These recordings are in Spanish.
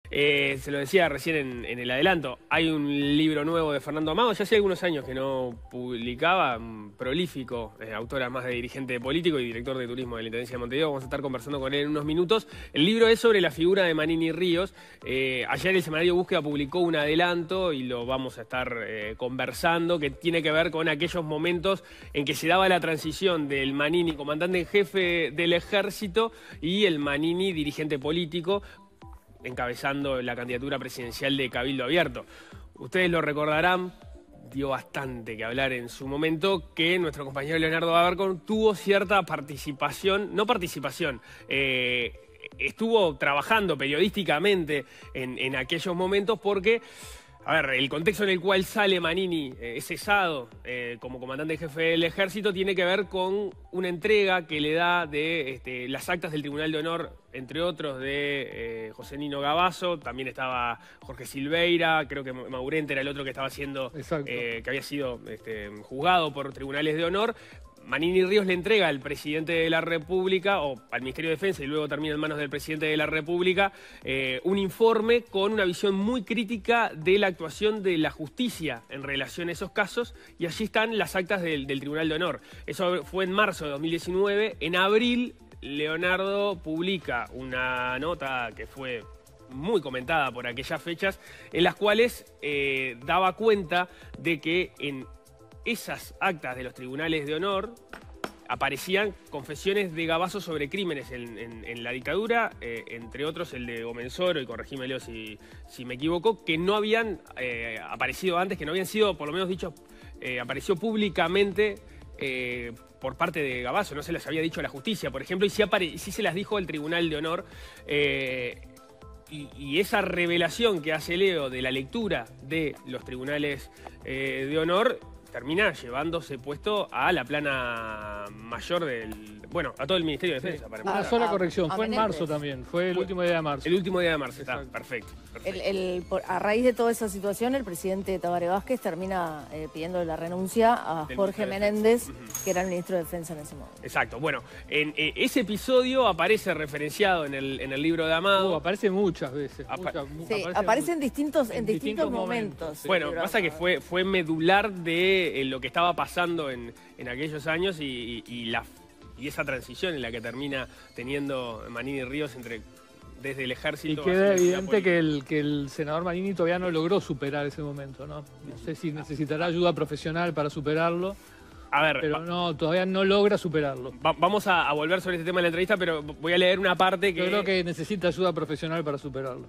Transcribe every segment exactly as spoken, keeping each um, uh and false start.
Eh, se lo decía recién en, en el adelanto, hay un libro nuevo de Fernando Amado, ya hace algunos años que no publicaba, un prolífico, eh, autor además de dirigente político y director de turismo de la Intendencia de Montevideo. Vamos a estar conversando con él en unos minutos. El libro es sobre la figura de Manini Ríos. Eh, ayer el semanario Búsqueda publicó un adelanto y lo vamos a estar eh, conversando, que tiene que ver con aquellos momentos en que se daba la transición del Manini, comandante en jefe del ejército, y el Manini, dirigente político, encabezando la candidatura presidencial de Cabildo Abierto. Ustedes lo recordarán, dio bastante que hablar en su momento, que nuestro compañero Leonardo Abercon tuvo cierta participación, no participación, eh, estuvo trabajando periodísticamente en, en aquellos momentos porque... A ver, el contexto en el cual sale Manini, eh, es cesado eh, como comandante en jefe del ejército, tiene que ver con una entrega que le da de este, las actas del Tribunal de Honor, entre otros, de eh, José Nino Gavazo. También estaba Jorge Silveira, creo que Maurente era el otro que estaba siendo, eh, que había sido este, juzgado por tribunales de honor. Manini Ríos le entrega al presidente de la República, o al Ministerio de Defensa, y luego termina en manos del presidente de la República, eh, un informe con una visión muy crítica de la actuación de la justicia en relación a esos casos, y allí están las actas del, del Tribunal de Honor. Eso fue en marzo de dos mil diecinueve. En abril, Leonardo publica una nota que fue muy comentada por aquellas fechas, en las cuales eh, daba cuenta de que en esas actas de los tribunales de honor aparecían confesiones de Gavazo sobre crímenes en, en, en la dictadura, eh, entre otros el de Gomenzoro, y corregime Leo si, si me equivoco, que no habían eh, aparecido antes, que no habían sido, por lo menos dicho, eh, apareció públicamente eh, por parte de Gavazo, no se las había dicho a la justicia, por ejemplo, y sí, apare sí se las dijo el Tribunal de Honor. Eh, Y, y esa revelación que hace Leo de la lectura de los tribunales eh, de honor termina llevándose puesto a la plana mayor del... Bueno, a todo el Ministerio de Defensa. Sí. Para Una sola corrección, a fue en Menéndez. marzo también, fue el Fue último día de marzo. El último día de marzo, está, perfecto. perfecto. El, el, por, a raíz de toda esa situación, el presidente Tabaré Vázquez termina eh, pidiendo la renuncia a Del Jorge ministro de Menéndez, Defensa. que era el ministro de Defensa en ese momento. Exacto, bueno, en eh, ese episodio aparece referenciado en el, en el libro de Amado. Uh, aparece muchas veces. Apa muchas, mu- Sí, aparece aparece en mucho. distintos, en en distintos, distintos momentos. momentos, sí. Bueno, el pasa que programa. fue, fue medular de eh, lo que estaba pasando en, en aquellos años y, y, y, la, y esa transición en la que termina teniendo Manini Ríos entre, desde el Y ejército... queda hacia la evidente política. que el, que el senador Manini todavía no logró superar ese momento, ¿no? No sé si necesitará ayuda profesional para superarlo, A ver, pero va- no, todavía no logra superarlo. va- vamos a, a volver sobre este tema en la entrevista, pero voy a leer una parte que... Yo creo que necesita ayuda profesional para superarlo.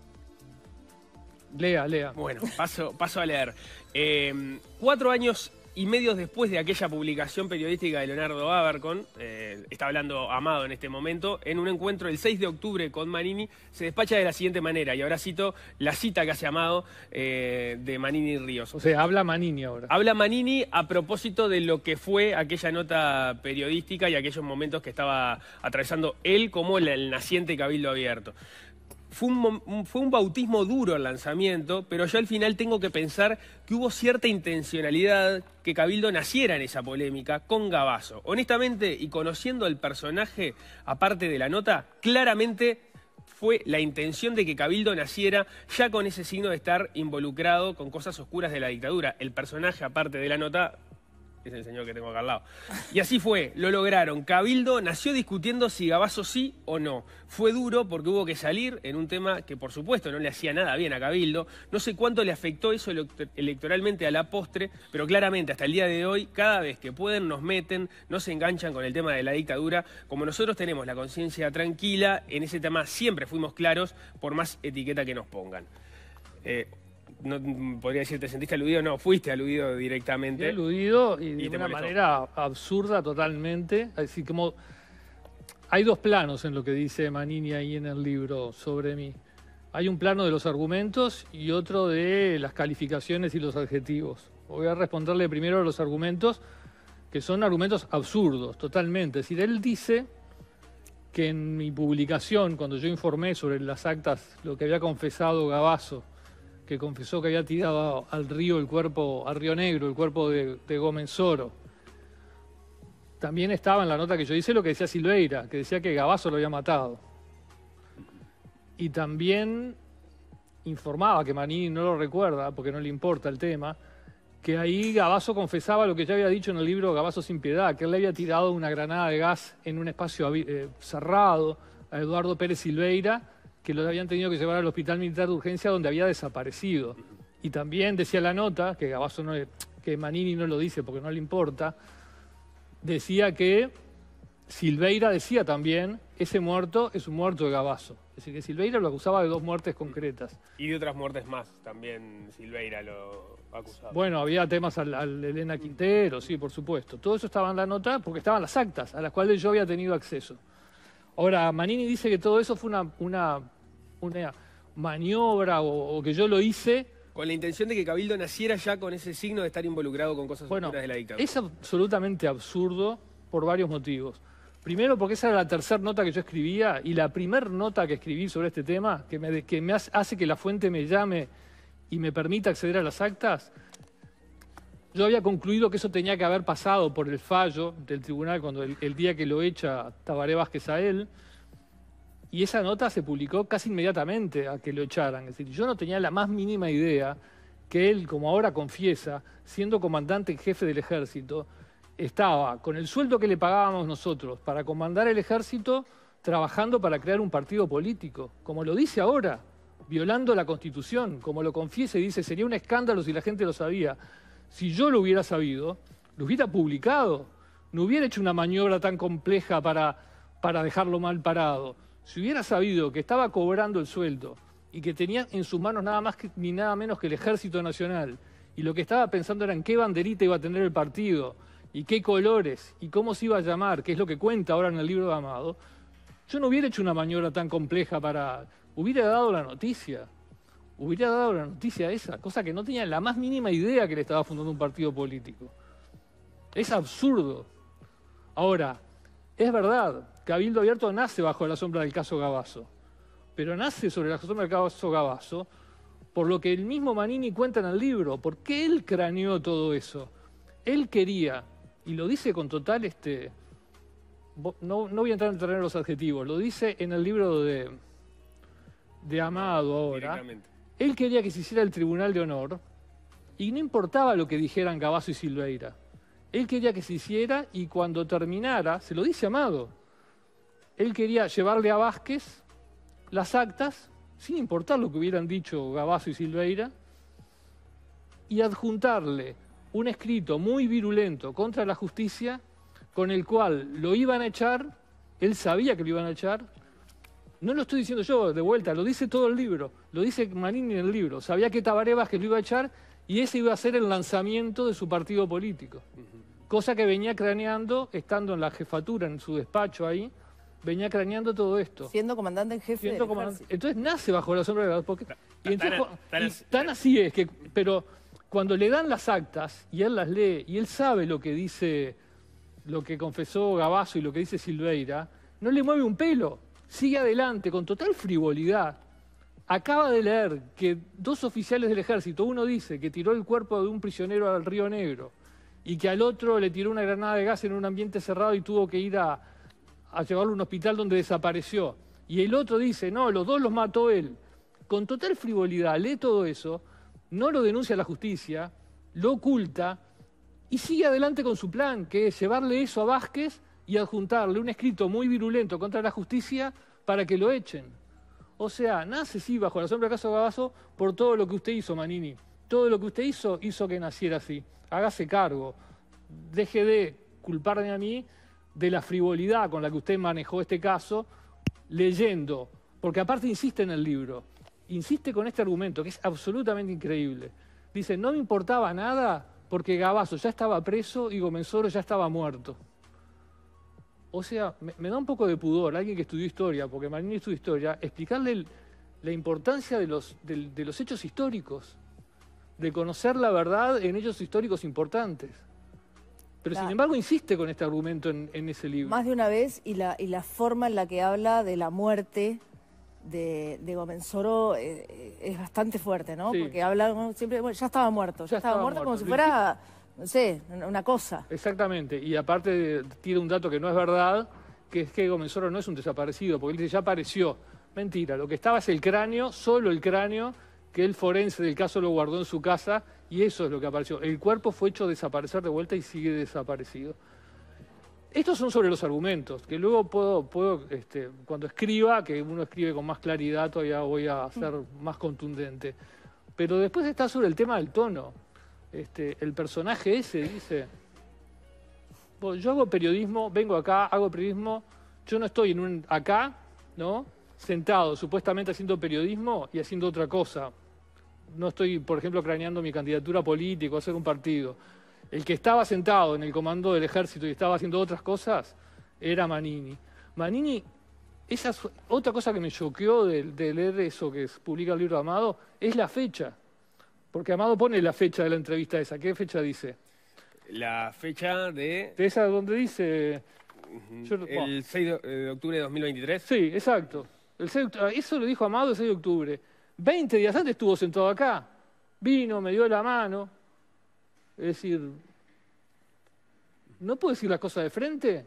Lea, lea. Bueno, paso, paso a leer. Eh, cuatro años y medio después de aquella publicación periodística de Leonardo Abercon, eh, está hablando Amado en este momento, en un encuentro el seis de octubre con Manini, se despacha de la siguiente manera, y ahora cito la cita que hace Amado eh, de Manini Ríos. O sea, habla Manini ahora. Habla Manini a propósito de lo que fue aquella nota periodística y aquellos momentos que estaba atravesando él como el, el naciente Cabildo Abierto. Fue un, un, fue un bautismo duro el lanzamiento, pero yo al final tengo que pensar que hubo cierta intencionalidad que Cabildo naciera en esa polémica con Gavazo. Honestamente, y conociendo al personaje, aparte de la nota, claramente fue la intención de que Cabildo naciera ya con ese signo de estar involucrado con cosas oscuras de la dictadura. El personaje, aparte de la nota, es el señor que tengo acá al lado. Y así fue, lo lograron. Cabildo nació discutiendo si Gavazo sí o no. Fue duro porque hubo que salir en un tema que por supuesto no le hacía nada bien a Cabildo. No sé cuánto le afectó eso electoralmente a la postre, pero claramente hasta el día de hoy, cada vez que pueden nos meten, no se enganchan con el tema de la dictadura. Como nosotros tenemos la conciencia tranquila, en ese tema siempre fuimos claros, por más etiqueta que nos pongan. Eh, No, podría decir, ¿te sentiste aludido? No, fuiste aludido directamente. He aludido y de Y te una molestó. manera absurda totalmente. Así como hay dos planos en lo que dice Manini ahí en el libro sobre mí. Hay un plano de los argumentos y otro de las calificaciones y los adjetivos. Voy a responderle primero a los argumentos, que son argumentos absurdos, totalmente. Es decir, él dice que en mi publicación, cuando yo informé sobre las actas, lo que había confesado Gavazo, que confesó que había tirado al río el cuerpo, al río Negro, el cuerpo de, de Gomenzoro. También estaba en la nota que yo hice lo que decía Silveira, que decía que Gavazo lo había matado. Y también informaba, que Manini no lo recuerda porque no le importa el tema, que ahí Gavazo confesaba lo que ya había dicho en el libro Gavazo sin piedad, que él le había tirado una granada de gas en un espacio eh, cerrado a Eduardo Pérez Silveira, que lo habían tenido que llevar al Hospital Militar de Urgencia donde había desaparecido. Y también decía la nota, que Gavazo no, que Manini no lo dice porque no le importa, decía que Silveira decía también, ese muerto es un muerto de Gavazo. Es decir, que Silveira lo acusaba de dos muertes concretas. Y de otras muertes más, también Silveira lo acusaba. Bueno, había temas al, al Elena Quintero, sí, por supuesto. Todo eso estaba en la nota porque estaban las actas a las cuales yo había tenido acceso. Ahora, Manini dice que todo eso fue una, una, una maniobra o, o que yo lo hice... Con la intención de que Cabildo naciera ya con ese signo de estar involucrado con cosas bueno, oscuras de la dictadura. Es absolutamente absurdo por varios motivos. Primero, porque esa era la tercera nota que yo escribía y la primera nota que escribí sobre este tema, que me, que me hace que la fuente me llame y me permita acceder a las actas, yo había concluido que eso tenía que haber pasado por el fallo del tribunal cuando el, el día que lo echa Tabaré Vázquez a él, y esa nota se publicó casi inmediatamente a que lo echaran. Es decir, yo no tenía la más mínima idea que él, como ahora confiesa, siendo comandante en jefe del ejército, estaba con el sueldo que le pagábamos nosotros para comandar el ejército, trabajando para crear un partido político, como lo dice ahora, violando la Constitución, como lo confiesa y dice, sería un escándalo si la gente lo sabía. Si yo lo hubiera sabido, lo hubiera publicado, no hubiera hecho una maniobra tan compleja para, para dejarlo mal parado. Si hubiera sabido que estaba cobrando el sueldo y que tenía en sus manos nada más que, ni nada menos que el Ejército Nacional, y lo que estaba pensando era en qué banderita iba a tener el partido, y qué colores, y cómo se iba a llamar, que es lo que cuenta ahora en el libro de Amado, yo no hubiera hecho una maniobra tan compleja para... Hubiera dado la noticia, hubiera dado la noticia esa, cosa que no tenía la más mínima idea que le estaba fundando un partido político. Es absurdo. Ahora, es verdad, Cabildo Abierto nace bajo la sombra del caso Gavazo, pero nace sobre la sombra del caso Gavazo por lo que el mismo Manini cuenta en el libro, porque él craneó todo eso. Él quería... Y lo dice con total, este, no, no voy a entrar en el terreno de los adjetivos, lo dice en el libro de, de Amado ahora. Él quería que se hiciera el Tribunal de Honor y no importaba lo que dijeran Gavazo y Silveira. Él quería que se hiciera y cuando terminara, se lo dice Amado, él quería llevarle a Vázquez las actas, sin importar lo que hubieran dicho Gavazo y Silveira, y adjuntarle un escrito muy virulento contra la justicia, con el cual lo iban a echar, él sabía que lo iban a echar, no lo estoy diciendo yo de vuelta, lo dice todo el libro, lo dice Manini en el libro, sabía que Tabaré Vázquez lo iba a echar y ese iba a ser el lanzamiento de su partido político, uh-huh. Cosa que venía craneando, estando en la jefatura, en su despacho ahí, venía craneando todo esto. Siendo comandante en jefe Siendo del comandante. ejército. Entonces nace bajo la sombra de Gavazo, porque, y entonces, tan, tan, y tan así es que, pero... Cuando le dan las actas y él las lee y él sabe lo que dice, lo que confesó Gavazo y lo que dice Silveira, no le mueve un pelo, sigue adelante con total frivolidad. Acaba de leer que dos oficiales del ejército, uno dice que tiró el cuerpo de un prisionero al Río Negro y que al otro le tiró una granada de gas en un ambiente cerrado y tuvo que ir a, a llevarlo a un hospital donde desapareció. Y el otro dice, no, los dos los mató él. Con total frivolidad lee todo eso, no lo denuncia a la justicia, lo oculta y sigue adelante con su plan, que es llevarle eso a Vázquez y adjuntarle un escrito muy virulento contra la justicia para que lo echen. O sea, nace sí bajo la sombra del caso Gavazo por todo lo que usted hizo, Manini. Todo lo que usted hizo, hizo que naciera así. Hágase cargo. Deje de culparme a mí de la frivolidad con la que usted manejó este caso, leyendo, porque aparte insiste en el libro, insiste con este argumento que es absolutamente increíble. Dice, no me importaba nada porque Gavazo ya estaba preso y Gomenzoro ya estaba muerto. O sea, me, me da un poco de pudor, alguien que estudió historia, porque Manini estudió historia, explicarle el, la importancia de los, de, de los hechos históricos, de conocer la verdad en hechos históricos importantes. Pero claro, sin embargo insiste con este argumento en, en ese libro. Más de una vez, y la, y la forma en la que habla de la muerte de, de Gomenzoro eh, es bastante fuerte, ¿no? Sí. Porque habla ¿no? siempre, bueno, ya estaba muerto, ya, ya estaba, estaba muerto, muerto como si fuera, no sé, una cosa. Exactamente, y aparte tira un dato que no es verdad, que es que Gomenzoro no es un desaparecido, porque él dice, ya apareció. Mentira, lo que estaba es el cráneo, solo el cráneo, que el forense del caso lo guardó en su casa y eso es lo que apareció. El cuerpo fue hecho desaparecer de vuelta y sigue desaparecido. Estos son sobre los argumentos, que luego puedo, puedo este, cuando escriba, que uno escribe con más claridad, todavía voy a ser más contundente. Pero después está sobre el tema del tono. Este, el personaje ese dice, bueno, yo hago periodismo, vengo acá, hago periodismo, yo no estoy en un acá, ¿no? Sentado, supuestamente haciendo periodismo y haciendo otra cosa. No estoy, por ejemplo, craneando mi candidatura política o hacer un partido. El que estaba sentado en el comando del ejército y estaba haciendo otras cosas era Manini. Manini, esa es otra cosa que me choqueó de, de leer eso que publica el libro de Amado, es la fecha. Porque Amado pone la fecha de la entrevista esa. ¿Qué fecha dice? La fecha de... De esa donde dice... Yo, el seis de octubre de dos mil veintitrés. Sí, exacto. El seis de octubre, eso lo dijo Amado el seis de octubre. veinte días antes estuvo sentado acá. Vino, me dio la mano. Es decir, ¿no puedo decir las cosas de frente?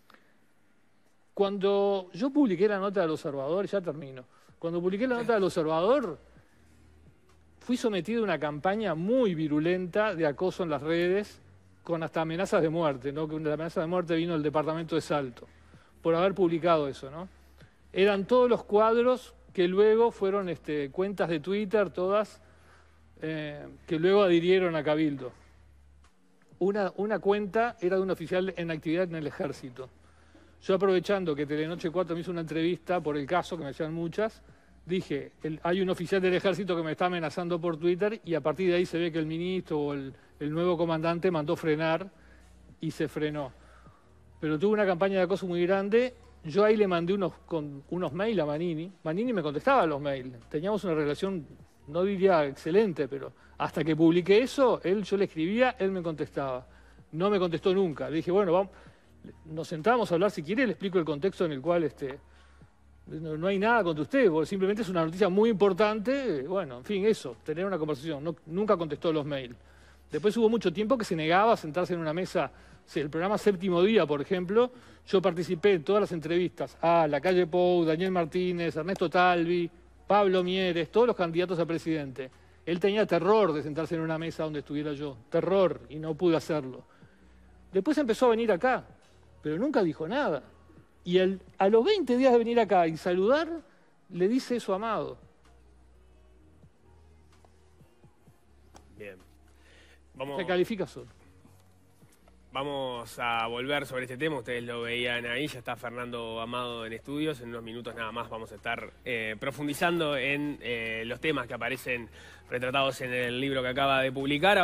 Cuando yo publiqué la nota del Observador, ya termino. Cuando publiqué la nota del Observador, fui sometido a una campaña muy virulenta de acoso en las redes, con hasta amenazas de muerte, ¿no? Que la amenaza de muerte vino del departamento de Salto, por haber publicado eso, ¿no? Eran todos los cuadros que luego fueron este, cuentas de Twitter, todas, eh, que luego adhirieron a Cabildo. Una, una cuenta era de un oficial en actividad en el ejército. Yo, aprovechando que Telenoche cuatro me hizo una entrevista por el caso, que me hacían muchas, dije, el, hay un oficial del ejército que me está amenazando por Twitter y a partir de ahí se ve que el ministro o el, el nuevo comandante mandó frenar y se frenó. Pero tuve una campaña de acoso muy grande. Yo ahí le mandé unos, con, unos mails a Manini. Manini me contestaba los mails. Teníamos una relación, no diría excelente, pero hasta que publiqué eso, él, yo le escribía, él me contestaba. No me contestó nunca. Le dije, bueno, vamos, nos sentamos a hablar, si quiere le explico el contexto en el cual este, no, no hay nada contra usted, porque simplemente es una noticia muy importante. Bueno, en fin, eso, tener una conversación. No, nunca contestó los mails. Después hubo mucho tiempo que se negaba a sentarse en una mesa. El programa Séptimo Día, por ejemplo, yo participé en todas las entrevistas a La Calle Pou, Daniel Martínez, Ernesto Talvi, Pablo Mieres, todos los candidatos a presidente. Él tenía terror de sentarse en una mesa donde estuviera yo, terror, y no pude hacerlo. Después empezó a venir acá, pero nunca dijo nada. Y el, a los veinte días de venir acá y saludar, le dice eso a Amado. Bien. Vamos... Se califica solo. Vamos a volver sobre este tema, ustedes lo veían ahí, ya está Fernando Amado en estudios, en unos minutos nada más vamos a estar eh, profundizando en eh, los temas que aparecen retratados en el libro que acaba de publicar.